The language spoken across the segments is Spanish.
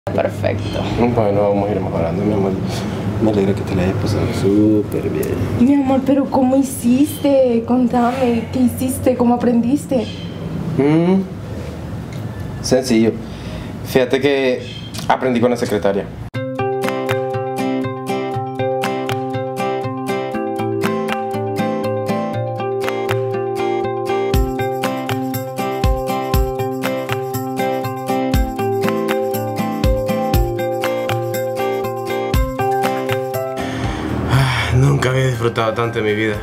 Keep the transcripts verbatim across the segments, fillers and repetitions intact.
Perfecto. Bueno, vamos a ir mejorando, mi amor. Me alegra que te la hayas pasado súper bien. Mi amor, pero ¿cómo hiciste? Contame, ¿qué hiciste? ¿Cómo aprendiste? Mm, sencillo. Fíjate que aprendí con la secretaria. Nunca había disfrutado tanto de mi vida.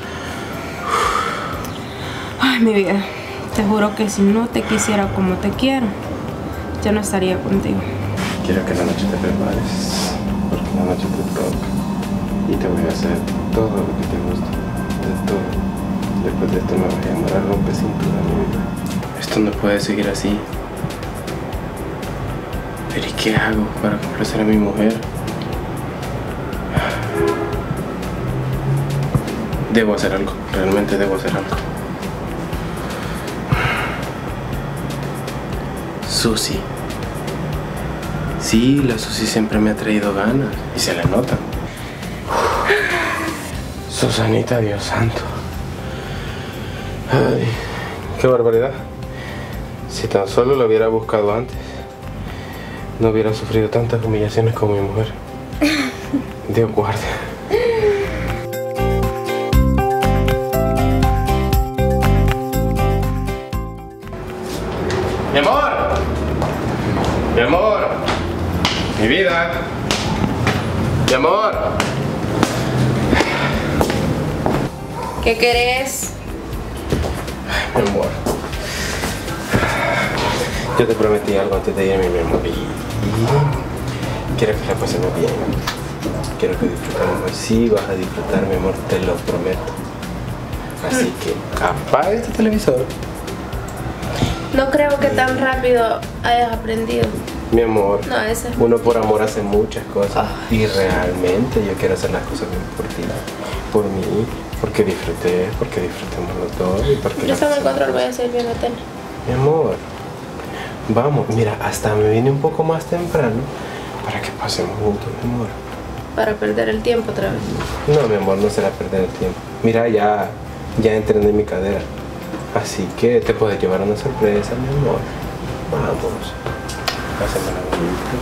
Ay, mi vida, te juro que si no te quisiera como te quiero, ya no estaría contigo. Quiero que la noche te prepares, porque la noche te toca. Y te voy a hacer todo lo que te gusta, de todo. Después de esto me voy a llamar a romper cintura, mi vida. Esto no puede seguir así. Pero ¿y qué hago para complacer a mi mujer? Debo hacer algo, realmente debo hacer algo. Susi. Sí, la Susi siempre me ha traído ganas y se le nota. Susanita, Dios santo. Ay, qué barbaridad. Si tan solo lo hubiera buscado antes, no hubiera sufrido tantas humillaciones como mi mujer. Dios guarde. Mi amor, mi amor, mi vida, mi amor. ¿Qué querés? Mi amor, yo te prometí algo antes de irme, mi amor, y, y quiero que la pasemos bien. Quiero que disfrutemos hoy. Sí, vas a disfrutar, mi amor, te lo prometo. Así que apaga este televisor. No creo que tan rápido hayas aprendido. Mi amor, No, ese es uno por amor hace muchas cosas. Y realmente yo quiero hacer las cosas bien por ti, por mí, porque disfruté, porque disfrutemos los dos y porque... Yo estaba en el control, voy a seguir viendo tele. Mi amor, vamos, mira, hasta me vine un poco más temprano para que pasemos juntos, mi amor. Para perder el tiempo otra vez. No, mi amor, no será perder el tiempo. Mira, ya, ya entrené mi cadera. Así que te puedes llevar una sorpresa, mi amor. Vamos. Pásame la bonita,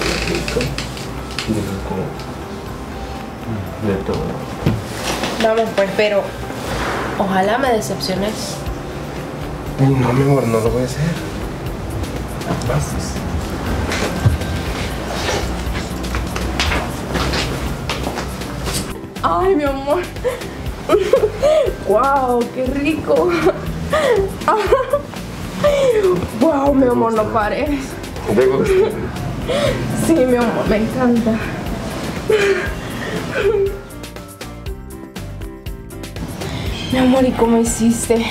de todo. Vamos pues, pero ojalá me decepciones. No, mi amor, no lo voy a hacer. Pases. Ay, mi amor. Wow, qué rico. Wow, mi amor, no pares. ¿Te gusta? Sí, mi amor, me encanta. Mi amor, ¿y cómo hiciste?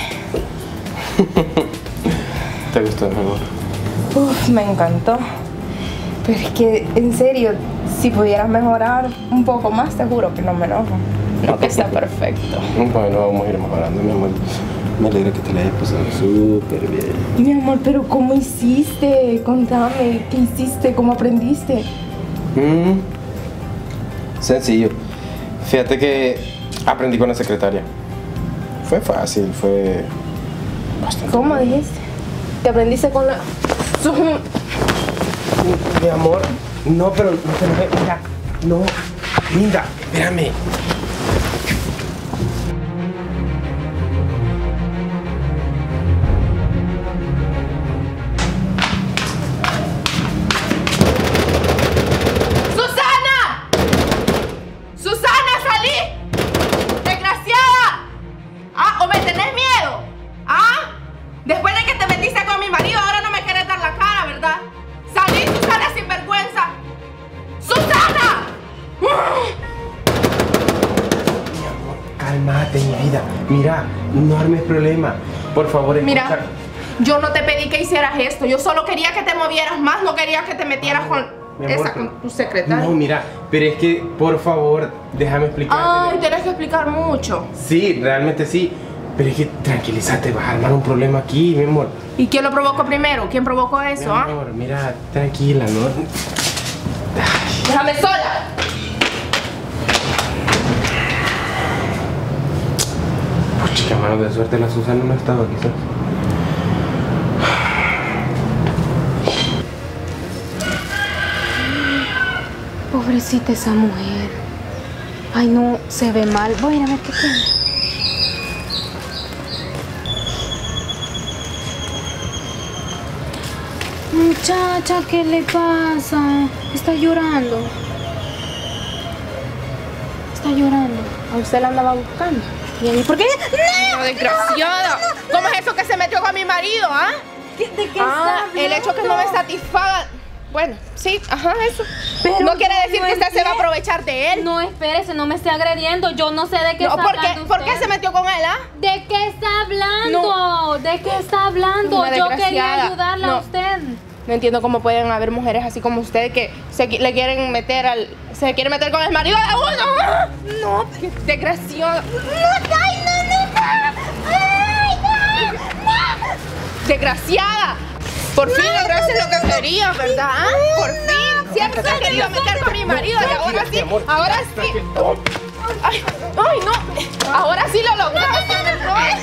¿Te gustó, mi amor? Uf, me encantó. Pero es que, en serio, si pudieras mejorar un poco más, te juro que no me enojo. No, que está perfecto. Bueno, vamos a ir mejorando, mi amor. Me alegra que te la hayas pasado súper bien. Mi amor, pero ¿cómo hiciste? Contame, ¿qué hiciste? ¿Cómo aprendiste? Mm, sencillo. Fíjate que aprendí con la secretaria. Fue fácil, fue bastante. ¿Cómo dijiste? ¿Te aprendiste con la... Mi amor, no, pero no te enojes. Mira, no. Linda, espérame. Después de que te metiste con mi marido, ahora no me quieres dar la cara, ¿verdad? ¡Salí, Susana, sin vergüenza! ¡Susana! Mi amor, cálmate, mi vida. Mira, no armes problema. Por favor, escucha. Mira, yo no te pedí que hicieras esto. Yo solo quería que te movieras más, no quería que te metieras con Mi amor, esa, con tu secretaria. No, mira, pero es que, por favor, déjame explicarte. Ay, tienes que explicar mucho. Sí, realmente sí. Pero es que tranquilízate, vas a armar un problema aquí, mi amor. ¿Y quién lo provocó primero? ¿Quién provocó eso, ah? Mi amor, mira, tranquila, ¿no? Ay. ¡Déjame sola! Pucha, mano de suerte, la Susana no estaba quizás. Pobrecita esa mujer. Ay, no, se ve mal. Voy a ir a ver qué tiene. Muchacha, ¿qué le pasa? Está llorando. Está llorando. A usted la andaba buscando. ¿Y por qué? ¡No, desgraciada! ¿Cómo es eso que se metió con mi marido, ah? ¿De qué Ah, está el hecho que no me satisfaga. Bueno, sí, ajá, eso. Pero no quiere decir no que usted se va a entiendo. aprovechar de él. No, espérese, no me esté agrediendo. Yo no sé de qué No, está ¿por qué, hablando ¿por qué usted. se metió con él, ah? ¿De qué está hablando? ¿De qué está hablando? Una Yo quería desgraciada. ayudarla No. a usted. No entiendo cómo pueden haber mujeres así como usted que se qui- le quieren meter al. Se quiere meter con el marido de uno. No, qué desgraciada. No, ay, no, no, no. Ay, no, no. Desgraciada. Por fin lograste lo que quería, ¿verdad? Por fin. Siempre se ha querido meter con mi marido y ahora sí. Ahora sí. Ay, ay, no. Ahora sí lo lograste, ¿verdad?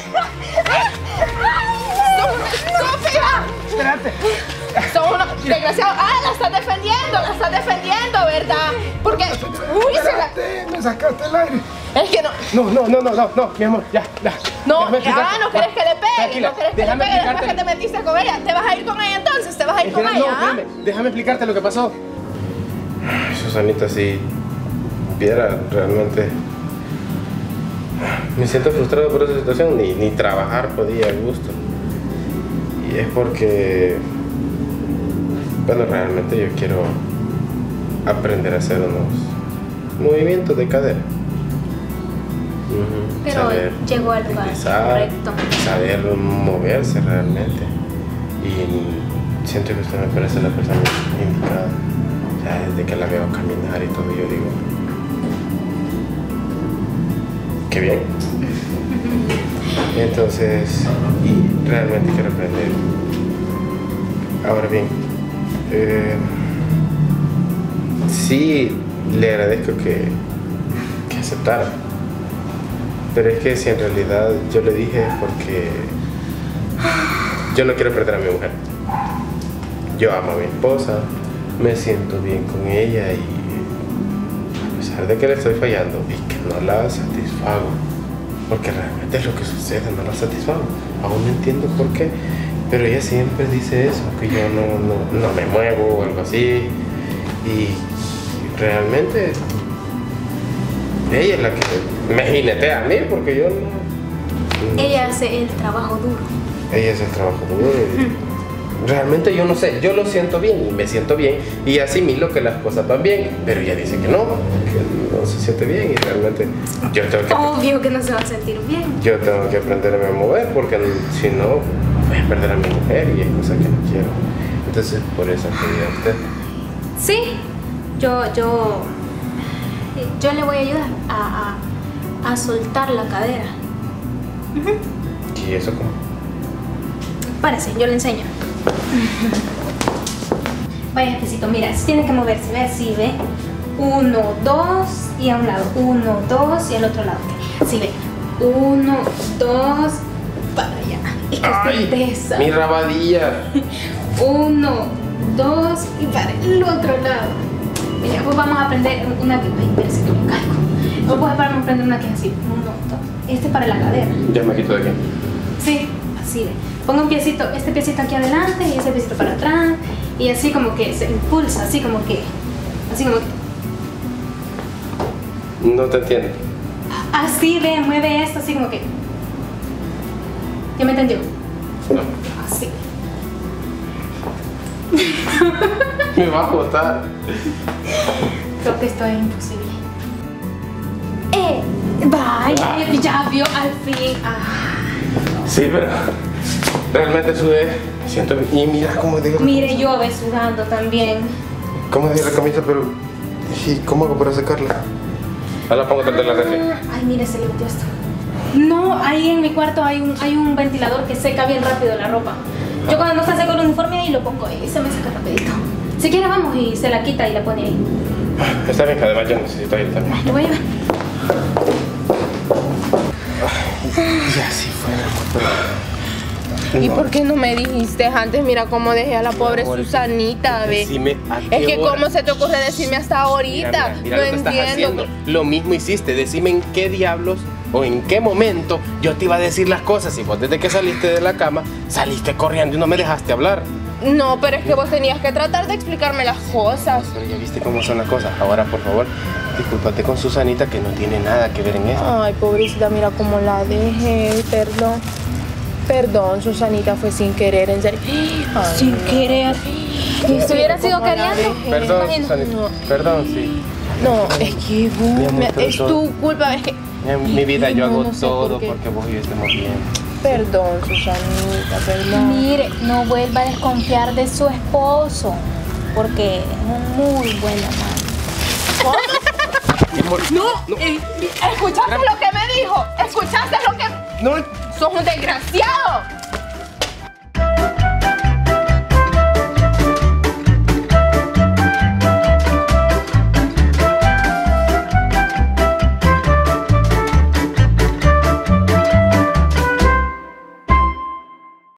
¡Son una estúpida! Espérate. Son unos desgraciados. Ah, la estás defendiendo, la estás defendiendo, ¿verdad? Porque. Uy, se la. Espérate, me sacaste el aire. Es que no. No, no, no, no, no, no, mi amor, ya, ya. No, Déjame ah, explicarte. no querés que le pegue. Tranquila, No querés que le déjame pegue después explicarte. que te metiste con ella. ¿Te vas a ir con ella entonces? ¿Te vas a ir Es con que, ella? no, ah? espérame, déjame explicarte lo que pasó. Susanita, si viera realmente. Me siento frustrado por esa situación, ni, ni trabajar podía a gusto. Y es porque, bueno, realmente yo quiero aprender a hacer unos movimientos de cadera. Ujú, Pero saber llegó al lugar utilizar, correcto. saber moverse realmente. Y siento que usted me parece la persona indicada. Ya desde que la veo caminar y todo, yo digo, qué bien. Entonces, y realmente quiero aprender. Ahora bien, eh, sí le agradezco que, que aceptara. Pero es que si en realidad yo le dije es porque yo no quiero perder a mi mujer. Yo amo a mi esposa, me siento bien con ella y a pesar de que le estoy fallando y que no la satisfago, porque realmente es lo que sucede, no la satisfago. Aún no entiendo por qué, pero ella siempre dice eso, que yo no, no, no me muevo o algo así. Y realmente ella es la que me jinetea a mí, porque yo no, no Ella sé. hace el trabajo duro. Ella es el trabajo duro y realmente yo no sé, yo lo siento bien y me siento bien y asimilo que las cosas van bien, pero ella dice que no, que no se siente bien y realmente yo tengo que, Obvio que no se va a sentir bien. yo tengo que aprenderme a mover porque si no voy a perder a mi mujer y es cosa que no quiero. Entonces por eso acudí a usted. Sí, yo, yo, yo le voy a ayudar a, a, a soltar la cadera. ¿Y eso cómo? Parece, yo le enseño. Vaya, Jesito, mira, tiene que moverse, ve así, ve. Uno, dos y a un lado. Uno, dos y al otro lado. Así, ve. Uno, dos, para allá. Y que ¡Ay! besa. Mi rabadilla. Uno, dos y para el otro lado. Mira, pues vamos a aprender una que. Ay, espérese que me caigo. Pues vamos a aprender una que es así. Uno, dos. Este para la cadera. Ya me quito de aquí. Sí, así ve. Ponga un piecito, este piecito aquí adelante y ese piecito para atrás. Y así como que se impulsa, así como que. Así como que. No te entiendo. Así ve, mueve esto, así como que. ¿Ya me entendió? No. Así. Me va a botar. Creo que esto es imposible. ¡Eh! ¡Vaya! Ya vio al fin. Ah. Sí, pero realmente sudé. Siento y mira cómo digo. Mire, yo ve sudando también. ¿Cómo digo la camisa? Pero ¿y cómo hago para sacarla? Ahora pongo otra de la refri. Ay, mire, se le metió esto. No, ahí en mi cuarto hay un, hay un ventilador que seca bien rápido la ropa. Yo cuando no está seco el uniforme ahí lo pongo y se me seca rapidito. Si quieres vamos y se la quita y la pone ahí. Está bien, además yo necesito ir también. Te voy a llevar. Y así fue. ¿Y No. por qué no me dijiste antes? Mira cómo dejé a la pobre amor, Susanita, ve. Decime a Es qué que hora. cómo se te ocurre decirme hasta ahorita. Mira, mira, mira no lo que estás entiendo. haciendo. Lo mismo hiciste. Decime en qué diablos o en qué momento yo te iba a decir las cosas. Y vos desde que saliste de la cama, saliste corriendo y no me dejaste hablar. No, pero es que vos tenías que tratar de explicarme las cosas. Pero ya viste cómo son las cosas. Ahora, por favor, discúlpate con Susanita que no tiene nada que ver en esto. Ay, pobrecita, mira cómo la dejé. Perdón. Perdón, Susanita, fue sin querer, en serio. Ay, Sin no. querer. Y si hubiera sido ¿Cómo la cariando. dejé? Perdón, Imagino. Susanita. No. Perdón, sí. No, es que vos, Mi amor, me- pero es todo- tu culpa, es que... En mi vida Ay, yo no, hago no sé todo por qué. porque vos y yo estemos bien. Perdón, Susanita, perdón. Mire, no vuelva a desconfiar de su esposo. Porque es un muy buen amante. Mi amor, No, eh, ¿escuchaste lo que me dijo? ¿Escuchaste lo que...? no. ¡Sos un desgraciado!